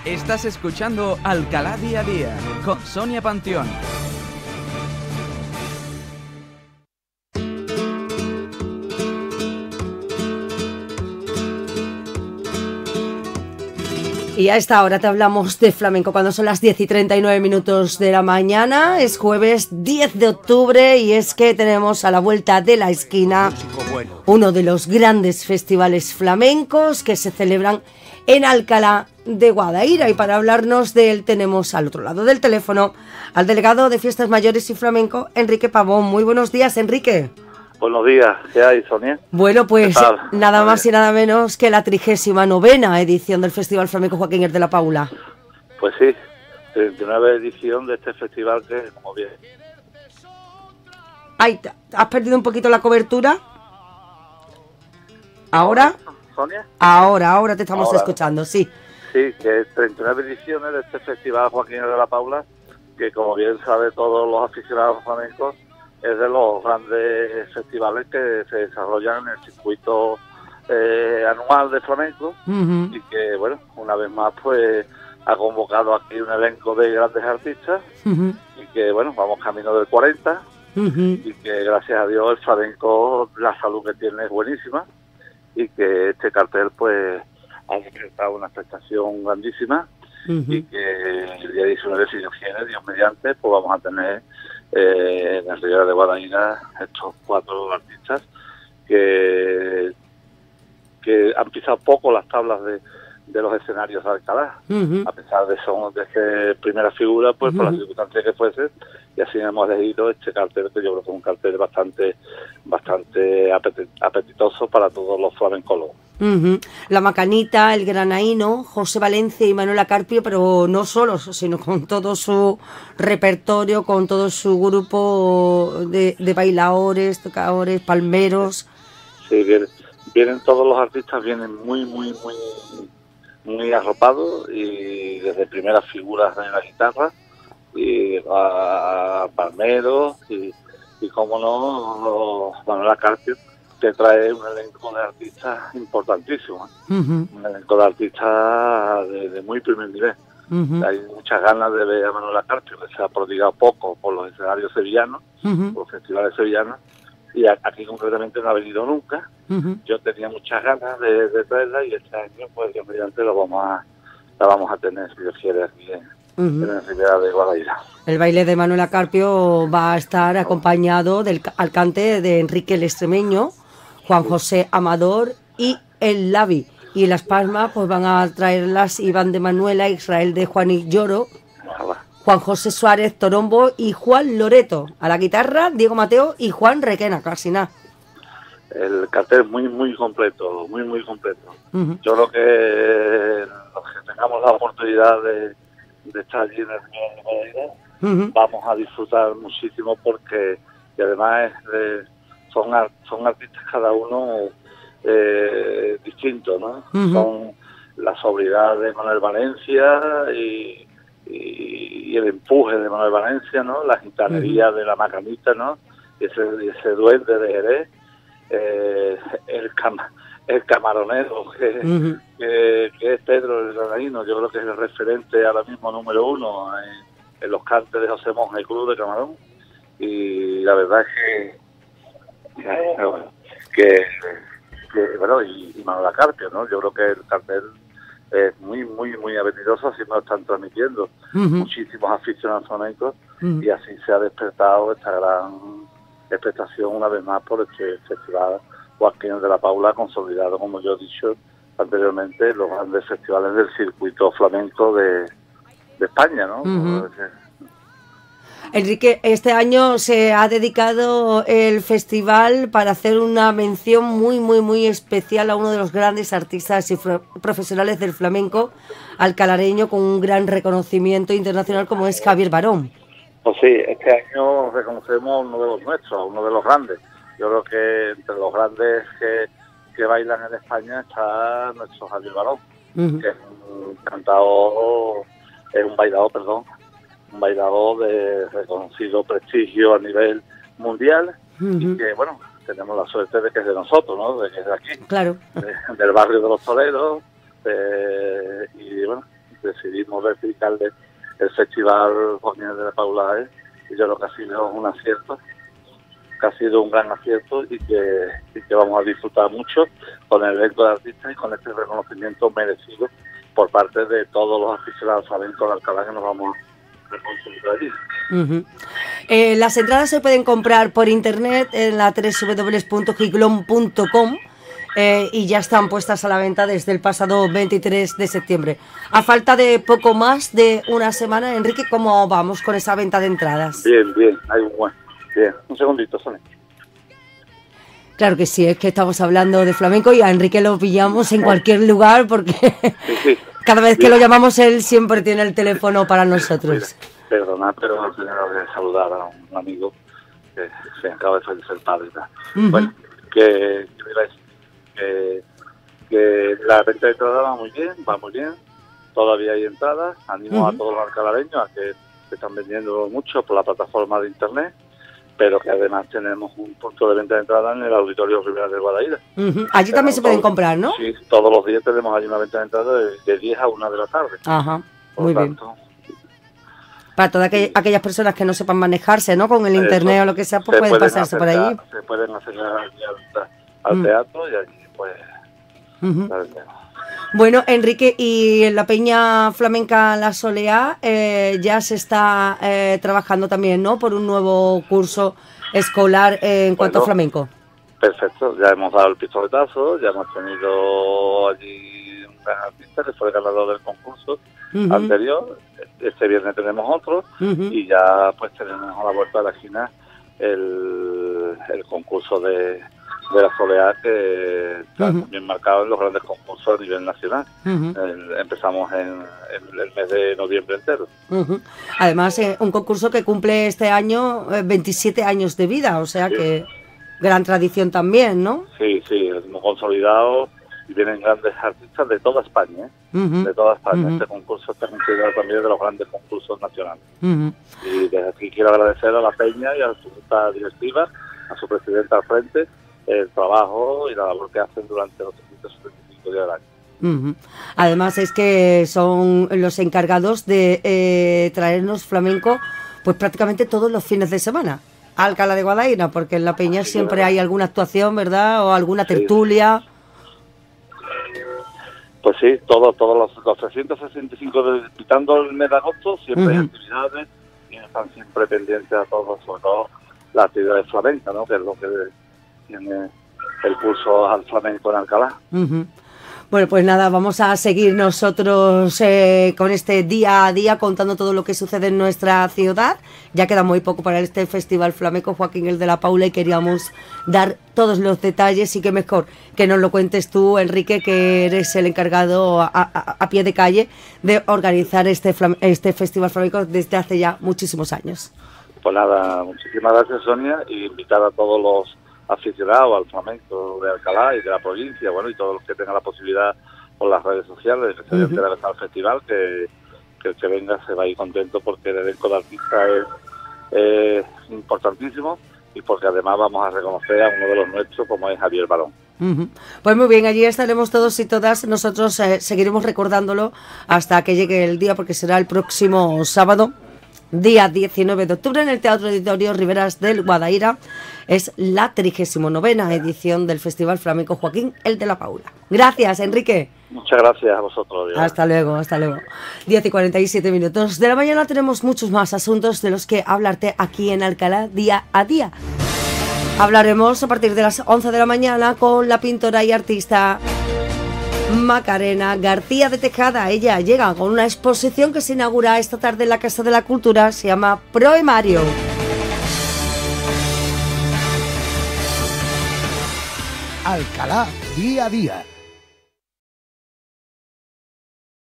Estás escuchando Alcalá Día a Día con Sonia Panteón. Y a esta hora te hablamos de flamenco cuando son las 10:39 de la mañana. Es jueves 10 de octubre y es que tenemos a la vuelta de la esquina uno de los grandes festivales flamencos que se celebran en Alcalá de Guadaira. Y para hablarnos de él tenemos al otro lado del teléfono al delegado de Fiestas Mayores y Flamenco, Enrique Pavón. Muy buenos días, Enrique. Buenos días, ¿qué hay, Sonia? Bueno, pues nada más y nada menos que la 39ª edición del Festival Flamenco Joaquín de la Paula. Pues sí, 39 edición de este festival que, como bien... Ay, ¿has perdido un poquito la cobertura? ¿Ahora? ¿Sonia? Ahora te estamos escuchando, sí. Sí, que 39 ediciones de este festival Joaquín de la Paula, que como bien sabe todos los aficionados flamencos, es de los grandes festivales que se desarrollan en el circuito anual de flamenco, y que, bueno, una vez más, pues ha convocado aquí un elenco de grandes artistas, y que, bueno, vamos camino del 40, y que gracias a Dios el flamenco, la salud que tiene es buenísima, y que este cartel, pues, ha despertado una expectación grandísima, y que el día 19, si Dios quiere, Dios mediante, pues vamos a tener en el Ribera de Guadaira estos 4 artistas que han pisado poco las tablas de los escenarios de Alcalá, a pesar de ser primera figura, pues por las circunstancias que fuese, y así hemos elegido este cartel, que yo creo que es un cartel bastante apetitoso para todos los flamencólogos. La Macanita, el Granaíno, José Valencia y Manuela Carpio, pero no solos, sino con todo su repertorio, con todo su grupo de bailadores, tocadores, palmeros. Sí, vienen todos los artistas, vienen muy arropados, y desde primeras figuras en la guitarra y a palmeros y como no, Manuela Carpio, que trae un elenco de artistas importantísimo, un elenco de artistas de muy primer nivel. Hay muchas ganas de ver a Manuela Carpio, que se ha prodigado poco por los escenarios sevillanos, por los festivales sevillanos, y aquí concretamente no ha venido nunca. Yo tenía muchas ganas de traerla, y este año, pues, Dios mediante, la vamos a tener, si Dios quiere, aquí en el Ribera de Guadaira. El baile de Manuela Carpio va a estar acompañado al cante de Enrique el Extremeño, Juan José Amador y el Lavi. Y Las Palmas, pues van a traerlas Iván de Manuela, Israel de Juan y Lloro, Juan José Suárez Torombo y Juan Loreto. A la guitarra, Diego Mateo y Juan Requena, casi nada. El cartel es muy completo, muy completo. Yo creo que los que tengamos la oportunidad de estar allí en el Ribera de Guadaira, vamos a disfrutar muchísimo, porque y además son artistas cada uno distintos, ¿no? Son la sobriedad de Manuel Valencia y el empuje de Manuel Valencia, ¿no? La gitanería de la Macanita, ¿no? Y ese duende de Jerez, el camaronero que es Pedro el Granaíno. Yo creo que es el referente ahora mismo número 1 en los cantes de José Monge Cruz de Camarón, y la verdad es que bueno, y Manuela Carpio, ¿no? Yo creo que el cartel es muy apetitoso, así me lo están transmitiendo muchísimos aficionados flamencos, y así se ha despertado esta gran expectación una vez más por este festival Joaquín de la Paula, consolidado, como yo he dicho anteriormente, los grandes festivales del circuito flamenco de España, ¿no? Enrique, este año se ha dedicado el festival para hacer una mención muy especial a uno de los grandes artistas y profesionales del flamenco alcalareño, con un gran reconocimiento internacional, como es Javier Barón. Pues sí, este año reconocemos uno de los nuestros, uno de los grandes. Yo creo que entre los grandes que bailan en España está nuestro Javier Barón, que es un cantador, un bailador de reconocido prestigio a nivel mundial, y que, bueno, tenemos la suerte de que es de nosotros, ¿no? De que es de aquí, claro, del barrio de los Toreros, y bueno, decidimos dedicarle el Festival Joaquín de la Paula, y yo creo que ha sido un acierto, que ha sido un gran acierto y que vamos a disfrutar mucho con el elenco de artistas y con este reconocimiento merecido por parte de todos los aficionados flamencos de Alcalá que nos vamos a concentrar allí. Las entradas se pueden comprar por internet en la www.giglon.com y ya están puestas a la venta desde el pasado 23 de septiembre. A falta de poco más de una semana, Enrique, ¿cómo vamos con esa venta de entradas? Bien, hay un buen. Bien, un segundito, Sonia. Claro que sí, es que estamos hablando de flamenco y a Enrique lo pillamos en cualquier lugar porque sí. Cada vez que lo llamamos él siempre tiene el teléfono para nosotros. Perdona, pero no tengo que saludar a un amigo que se acaba de fallecer el padre. Bueno, que la venta de entradas va muy bien, todavía hay entradas, animo a todos los alcalareños a que se están vendiendo mucho por la plataforma de internet, pero que además tenemos un punto de venta de entradas en el Auditorio Rivera del Guadaira. Allí también se pueden comprar, ¿no? Sí, todos los días tenemos allí una venta de entradas de 10 a 1 de la tarde. Ajá, por muy tanto, bien. Para todas aquellas personas que no sepan manejarse, ¿no? Con el internet o lo que sea, pues pueden pasarse por allí. Se pueden acercar allí al teatro y allí pues... Bueno, Enrique, y en la Peña Flamenca La Soleá ya se está trabajando también, ¿no? Por un nuevo curso escolar en cuanto a flamenco. Perfecto, ya hemos dado el pistoletazo, ya hemos tenido allí un gran artista que fue el ganador del concurso anterior. Este viernes tenemos otro y ya pues tenemos a la vuelta de la esquina el concurso de la Soleá, que está bien marcado en los grandes concursos a nivel nacional. Empezamos en el mes de noviembre entero. Además, un concurso que cumple este año 27 años de vida, o sea que gran tradición también, ¿no? Sí, hemos consolidado y vienen grandes artistas de toda España, de toda España. Este concurso está considerado también de los grandes concursos nacionales. Y desde aquí quiero agradecer a la Peña y a su junta directiva, a su presidenta al frente, el trabajo y la labor que hacen durante los 375 días del año. Además es que son los encargados de traernos flamenco pues prácticamente todos los fines de semana a Alcalá de Guadaira, porque en la Peña siempre hay alguna actuación, ¿verdad? O alguna tertulia. Pues sí, todos los 365, quitando el mes de agosto, siempre hay actividades y están siempre pendientes a todos, sobre todo las actividades flamencas, ¿no? Que es lo que tiene el curso al flamenco en Alcalá. Bueno, pues nada, vamos a seguir nosotros con este día a día contando todo lo que sucede en nuestra ciudad. Ya queda muy poco para este Festival Flamenco Joaquín el de la Paula y queríamos dar todos los detalles y que mejor que nos lo cuentes tú, Enrique, que eres el encargado a pie de calle de organizar este Festival Flamenco desde hace ya muchísimos años. Pues nada, muchísimas gracias, Sonia, y invitar a todos los aficionados al flamenco de Alcalá y de la provincia, bueno, y todos los que tengan la posibilidad por las redes sociales que se enteren al festival, que el que venga se va a ir contento porque el elenco de artistas es importantísimo y porque además vamos a reconocer a uno de los nuestros como es Javier Barón. Pues muy bien, allí estaremos todos y todas. Nosotros seguiremos recordándolo hasta que llegue el día, porque será el próximo sábado, día 19 de octubre, en el Teatro Auditorio Riveras del Guadaira. Es la 39ª edición del Festival Flamenco Joaquín el de la Paula. Gracias, Enrique. Muchas gracias a vosotros. Dios. Hasta luego. 10:47 de la mañana. Tenemos muchos más asuntos de los que hablarte aquí en Alcalá día a día. Hablaremos a partir de las 11 de la mañana con la pintora y artista Macarena García de Tejada. Ella llega con una exposición que se inaugura esta tarde en la Casa de la Cultura. Se llama Proemario. Alcalá día a día.